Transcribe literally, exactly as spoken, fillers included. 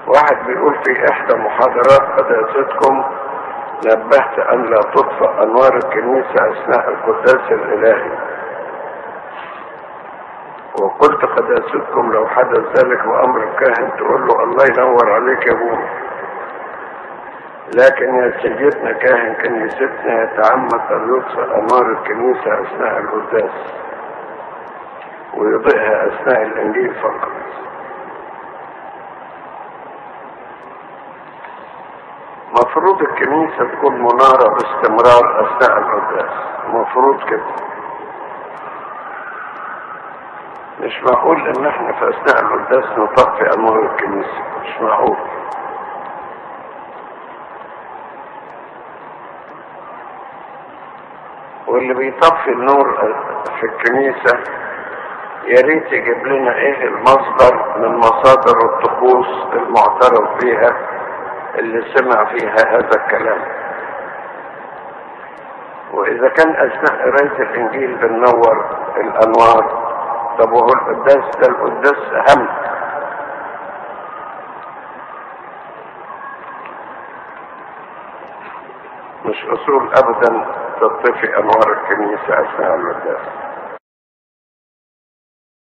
واحد بيقول في احدى محاضرات قداستكم نبهت ان لا تطفأ انوار الكنيسة اثناء القداس الالهي، وقلت قداستكم لو حدث ذلك بامر الكاهن تقول له الله ينور عليك يا ابونا، لكن يا سيدنا كاهن كنيستنا يتعمد ان يطفئ انوار الكنيسة اثناء القداس ويضيئها اثناء الانجيل فقط. مفروض الكنيسة تكون منارة باستمرار اثناء القداس، مفروض كده. مش معقول ان احنا في اثناء القداس نطفئ انوار الكنيسة، مش معقول. واللي بيطفي النور في الكنيسة يا ريت يجيب لنا ايه المصدر من مصادر الطقوس المعترف بها اللي سمع فيها هذا الكلام. واذا كان اثناء قراية الانجيل بننور الانوار، طب وهو القداس ده القداس اهم. مش اصول ابدا تطفي انوار الكنيسة اثناء القداس.